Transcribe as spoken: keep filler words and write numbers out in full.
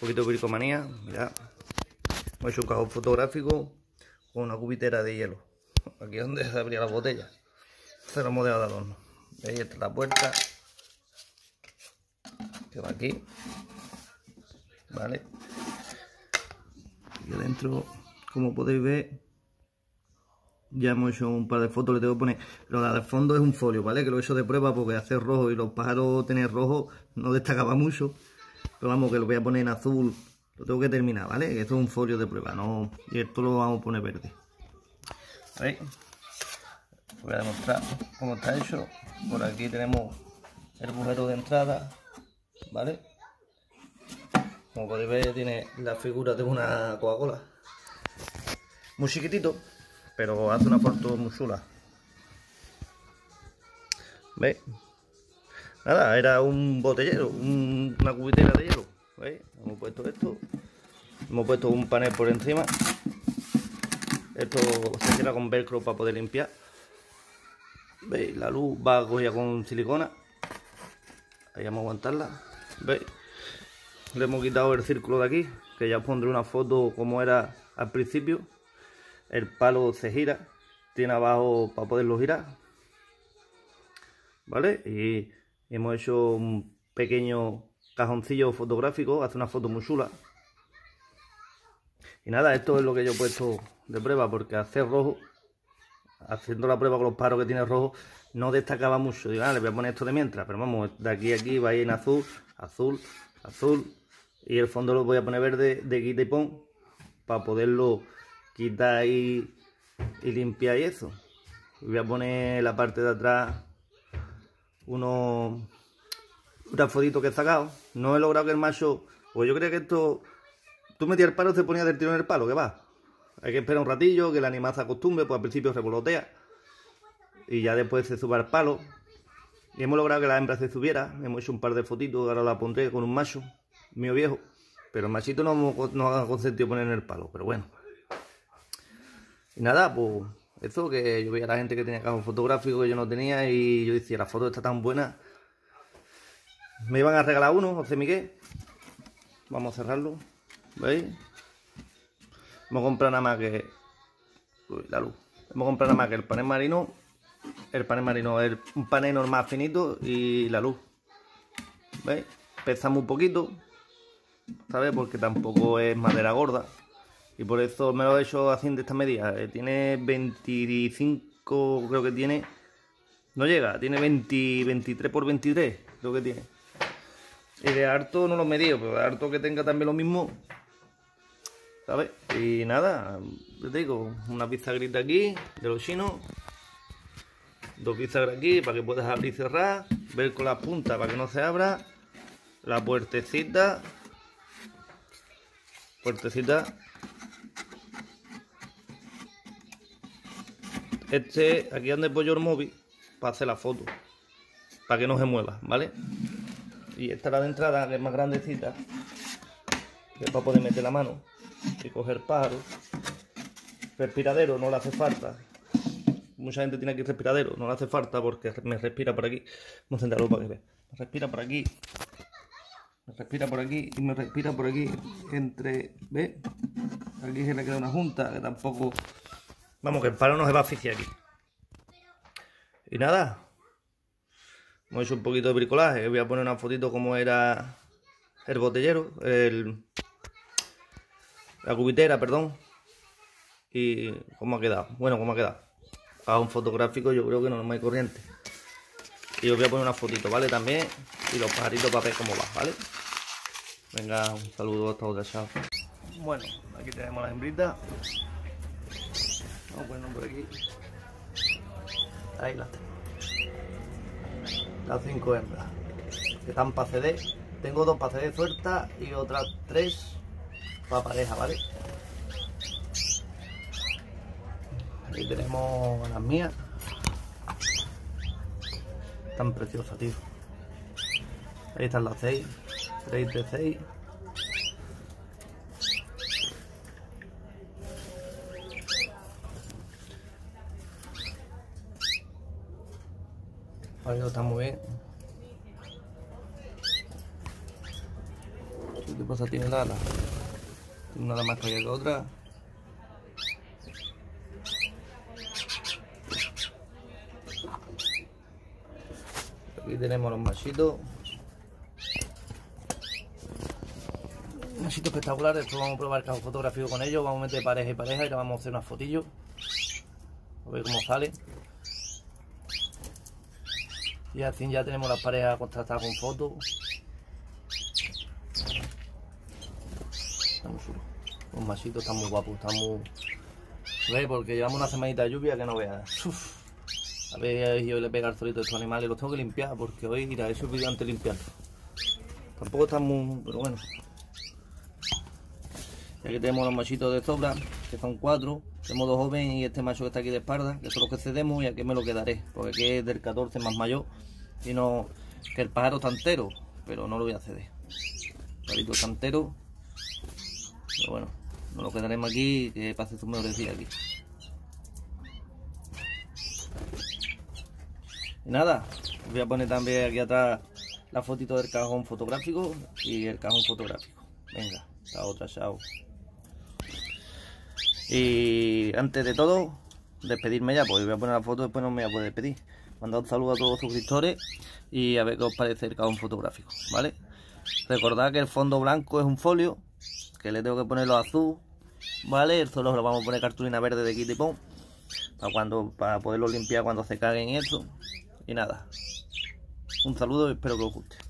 poquito de bricomanía, mirad. Hemos hecho un cajón fotográfico con una cubitera de hielo. Aquí es donde se abría la botella. Se lo hemos dejado de adorno. Ahí está la puerta. Que va aquí. Vale. Y adentro, como podéis ver, ya hemos hecho un par de fotos. Le tengo que poner. Lo de fondo es un folio, ¿vale? Que lo he hecho de prueba porque hacer rojo y los pájaros tener rojo no destacaba mucho. Pero vamos, que lo voy a poner en azul. Lo tengo que terminar, ¿vale? Que esto es un folio de prueba, ¿no? Y esto lo vamos a poner verde. ¿Veis? Os voy a demostrar cómo está hecho. Por aquí tenemos el agujero de entrada, ¿vale? Como podéis ver, tiene la figura de una Coca-Cola. Muy chiquitito, pero hace una foto muy chula. ¿Veis? Nada, era un botellero, un, una cubitera de hielo. ¿Veis? Hemos puesto esto. Hemos puesto un panel por encima. Esto se cierra con velcro para poder limpiar. ¿Veis? La luz va cogida con silicona. Ahí vamos a aguantarla. ¿Veis? Le hemos quitado el círculo de aquí, que ya os pondré una foto como era al principio. El palo se gira, tiene abajo para poderlo girar, ¿vale? Y hemos hecho un pequeño cajoncillo fotográfico, hace una foto muy chula. Y nada, esto es lo que yo he puesto de prueba, porque hacer rojo, haciendo la prueba con los paros que tiene rojo, no destacaba mucho. Digo, ah, le voy a poner esto de mientras, pero vamos, de aquí a aquí va a ir en azul, azul, azul. Y el fondo lo voy a poner verde de quita y pon, para poderlo quitar y, y limpiar y eso. Voy a poner la parte de atrás unos unas fotitos que he sacado. No he logrado que el macho, pues yo creía que esto, tú metías el palo y se ponía del tiro en el palo, que va. Hay que esperar un ratillo, que el animal se acostumbre, pues al principio revolotea y ya después se suba al palo. Y hemos logrado que la hembra se subiera. Hemos hecho un par de fotitos, ahora la pondré con un macho mío viejo, pero el machito no nos ha consentido poner en el palo, pero bueno. Y nada, pues eso, que yo veía a la gente que tenía cajón fotográfico que yo no tenía y yo decía, la foto está tan buena, me iban a regalar uno, José Miguel. Vamos a cerrarlo, ¿veis? Hemos comprado nada más que uy, la luz. Hemos comprado nada más que el panel marino, el panel marino es un panel normal finito y la luz, ¿veis? Pesa muy poquito, ¿sabes? Porque tampoco es madera gorda. Y por eso me lo he hecho así de esta medida. Eh, tiene veinticinco, creo que tiene. No llega, tiene veinte, veintitrés por veintitrés, creo que tiene. Y de harto no lo he medido, pero de harto que tenga también lo mismo, ¿sabes? Y nada, te digo, una bisagrita aquí, de los chinos. Dos bisagras aquí para que puedas abrir y cerrar. Ver con la punta para que no se abra. La puertecita. Puertecita. Este, aquí donde apoyo el móvil para hacer la foto, para que no se mueva, ¿vale? Y esta es la de entrada, que es más grandecita, que es para poder meter la mano y coger pájaros. Respiradero no le hace falta. Mucha gente tiene aquí respiradero, no le hace falta porque me respira por aquí. Vamos a encenderlo para que vea. Me respira por aquí, me respira por aquí y me respira por aquí. Entre, ¿ves? Aquí se le queda una junta que tampoco. Vamos, que el palo no se va a asfixiar aquí. Y nada, hemos hecho un poquito de bricolaje. Voy a poner una fotito como era el botellero, el, la cubitera, perdón. Y cómo ha quedado. Bueno, cómo ha quedado. A un fotográfico yo creo que normal y corriente. Y os voy a poner una fotito, ¿vale? También. Y los pajaritos para ver cómo va, ¿vale? Venga, un saludo hasta otra, chao. Bueno, aquí tenemos las hembritas. Vamos a ponernos por aquí. Ahí las tengo. Las cinco hembras. Que están para ceder. Tengo dos para ceder sueltas y otras tres para pareja, ¿vale? Aquí tenemos las mías. Están preciosas, tío. Ahí están las seis. Tres de seis. Ahí está muy bien. ¿Qué cosa tiene la ala? Tiene una ala más callada que otra. Aquí tenemos los machitos. Machitos espectaculares. Después vamos a probar el cajón fotográfico con ellos. Vamos a meter pareja y pareja y le vamos a hacer unas fotillos. A ver cómo sale. Y así ya tenemos las parejas contrastadas con fotos. Está muy chulo. Los machitos están muy guapos, están muy... ¿Ves? Porque llevamos una semanita de lluvia que no veas. Uf. A ver, yo le pega el solito a estos animales, los tengo que limpiar porque hoy, mira, eso he pedido antes de limpiarlos. Tampoco están muy... pero bueno. Y aquí tenemos los machitos de sobra, que son cuatro. Tenemos dos jóvenes y este macho que está aquí de espalda, que son los que cedemos y aquí me lo quedaré. Porque aquí es del catorce más mayor. Y no... que el pájaro está entero, pero no lo voy a ceder. El pajarito está entero. Pero bueno, nos lo quedaremos aquí, que pase sus mejores días aquí. Y nada, voy a poner también aquí atrás la fotito del cajón fotográfico y el cajón fotográfico. Venga, la otra, chao. Y antes de todo, despedirme ya, porque voy a poner la foto, después no me voy a poder despedir. Mandar un saludo a todos los suscriptores y a ver qué os parece el cajón fotográfico, ¿vale? Recordad que el fondo blanco es un folio, que le tengo que ponerlo azul, ¿vale? El suelo lo vamos a poner cartulina verde de Kitipón, para, cuando, para poderlo limpiar cuando se caguen y eso. Y nada, un saludo y espero que os guste.